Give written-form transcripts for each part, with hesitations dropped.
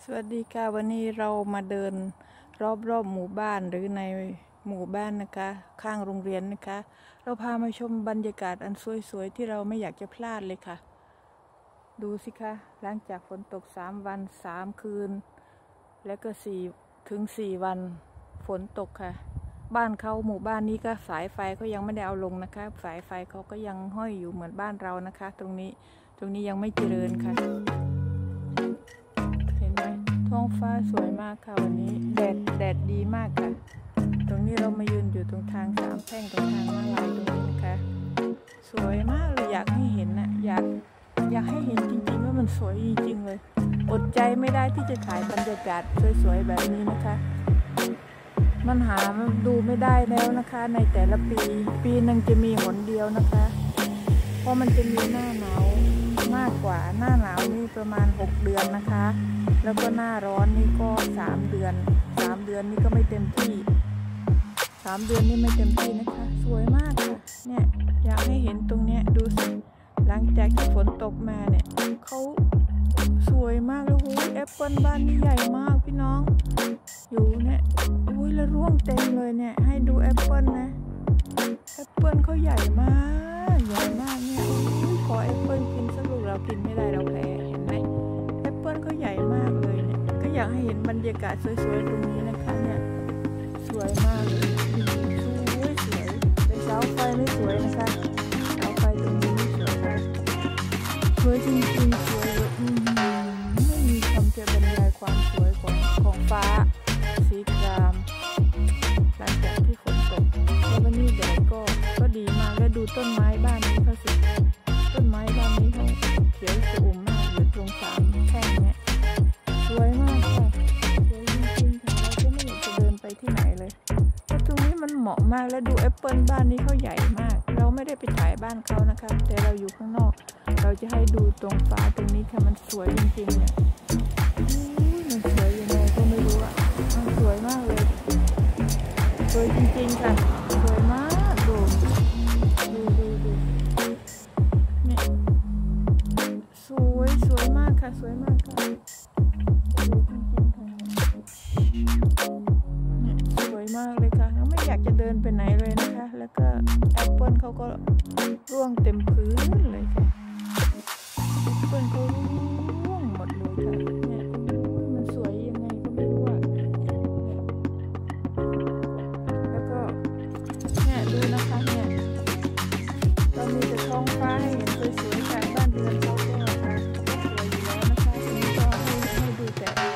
วัสดีค่ะวันนี้เรามาเดินรอบหมู่บ้านหรือในหมู่บ้านนะคะข้างโรงเรียนนะคะเราพามาชมบรรยากาศอันสวยๆที่เราไม่อยากจะพลาดเลยค่ะดูสิคะหลังจากฝนตก3 วัน 3 คืนและก็4 วันฝนตกค่ะบ้านเขาหมู่บ้านนี้ก็สายไฟเขายังไม่ได้เอาลงนะคะสายไฟเขาก็ยังห้อยอยู่เหมือนบ้านเรานะคะตรงนี้ยังไม่เจริญค่ะท้องฟ้าสวยมากค่ะวันนี้แดดดีมากค่ะตรงนี้เรามายืนอยู่ตรงทาง3 แพร่งตรงทางม้าลายตรงนี้นะคะสวยมากเลยอยากให้เห็นนะอยากให้เห็นจริงๆว่ามันสวยจริงๆเลยอดใจไม่ได้ที่จะถ่ายบรรยากาศสวยๆแบบนี้นะคะมันหาดูไม่ได้แล้วนะคะในแต่ละปีหนึ่งจะมีหนเดียวนะคะเพราะมันจะมีหน้าหนาวมากกว่าหน้าหนาวนี่ประมาณ6 เดือนนะคะแล้วก็หน้าร้อนนี่ก็3 เดือนนี่ก็ไม่เต็มที่3 เดือนนี่ไม่เต็มที่นะคะสวยมากค่ะเนี่ยอยากให้เห็นตรงเนี้ยดูสิหลังจากที่ฝนตกมาเนี่ยเขาสวยมากเลยโอ้ยแอปเปิลบ้านนี้ใหญ่มากพี่น้องอยู่เนี่ยโอ้ยแล้วร่วงเต็มเลยเนี่ยให้ดูแอปเปิลนะแอปเปิลเขาใหญ่มากเนี่ยขอแอปเปิลกินสักลูกเรากินไม่ได้เราแพ้เห็นไหมแอปเปิลเขาใหญ่มากเลยเนี่ยก็อยากให้เห็นบรรยากาศสวยๆตรงนี้นะคะเนี่ยสวยมากเลยสวยแต่เสาไฟไม่สวยนะคะเสาไฟตรงนี้ไม่สวยเลยสวยจริงๆสวยไม่มีคำจะบรรยายความสวยของฟ้าสีครามหลังจากที่ฝนตกแล้ววันนี้แดดก็ดีมากแล้วดูต้นไม้บ้านนี้เขาสิต้นไม้บ้านนี้เขาเขียวชอุ่มมากอยู่ตรง3 แพร่งเนี่ยสวยมากค่ะสวยจริงๆค่ะเราก็ไม่อยากจะเดินไปที่ไหนเลยเพราะตรงนี้มันเหมาะมากแล้วดูแอปเปิลบ้านนี้เขาใหญ่มากเราไม่ได้ไปถ่ายบ้านเขานะคะแต่เราอยู่ข้างนอกเราจะให้ดูตรงฟ้าตรงนี้ค่ะมันสวยจริงๆเนี่ยมันสวยยังไงก็ไม่รู้อ่ะมันสวยมากเลยสวยจริงๆค่ะสวยมากดูเนี่ยสวยมากค่ะสวยมากค่ะสวยจริงๆค่ะเนี่ยสวยมากเลยค่ะไม่อยากจะเดินไปไหนเลยนะคะแล้วก็แอปเปิลเขาก็ร่วงเต็มพื้นเลยค่ะแอปเปิลเขาร่วงหมดเลยค่ะเนี่ยมันสวยยังไงก็ไม่รู้อ่ะแล้วก็เนี่ยดูนะคะเนี่ยเรามีแต่ท้องฟ้าให้เห็นสวยๆค่ะบ้านเรือนเขาก็สวยอยู่แล้วนะคะทีนี้ก็ให้ดู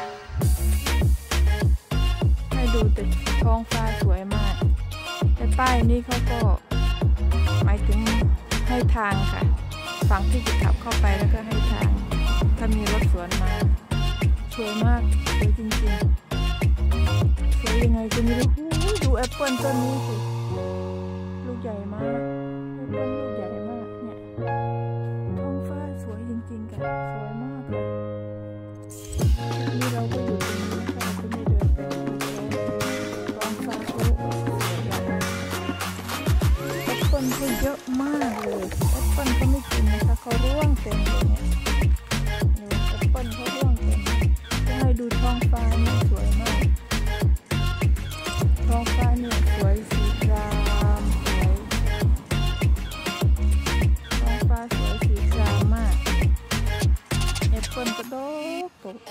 แต่ท้องฟ้าสวยมากแต่ป้ายนี้เขาก็หมายถึงให้ทางค่ะฝั่งที่จะขับเข้าไปแล้วก็ให้ทางถ้ามีรถสวนมาสวยมากสวยจริงๆสวยยังไงก็ไม่รู้ดูแอปเปิลต้นนี้สิลูกใหญ่มากแอปเปิลลูกใหญ่มากเนี่ยท้องฟ้าสวยจริงๆค่ะสวยมากค่ะนี่เราก็อยู่ตรงนี้นะคะก็ไม่เดินไปท้องฟ้าเขาสวยมากแอปเปิลเขาเยอะมากเลยแอปเปิลเขาไม่กินนะคะเขาร่วงเต็มเลยเนี่ยแอปเปิลเขาร่วงเต็มก็ให้ดูท้องฟ้านี่สวยมากท้องฟ้าเนี่ยสวยสีครามสวยท้องฟ้าสวยสีครามมากแอปเปิลกระดกตก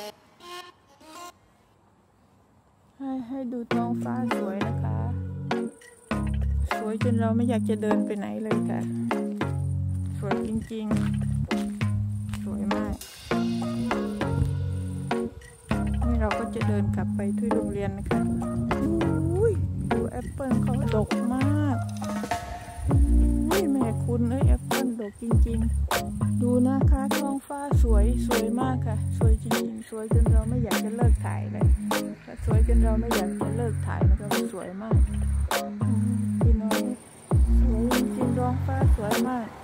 ให้ดูท้องฟ้าสวยนะคะสวยจนเราไม่อยากจะเดินไปไหนเลยค่ะสวยจริงๆสวยมากนี่เราก็จะเดินกลับไปที่โรงเรียนนะคะดูแอปเปิลเขาดกมากแม่คุณแอปเปิลดกจริงๆดูนะคะท้องฟ้าสวยมากค่ะสวยจริงๆสวยจนเราไม่อยากจะเลิกถ่ายเลยสวยจนเราไม่อยากจะเลิกถ่ายนะคะสวยมากพี่น้องสวยจริงๆท้องฟ้าสวยมาก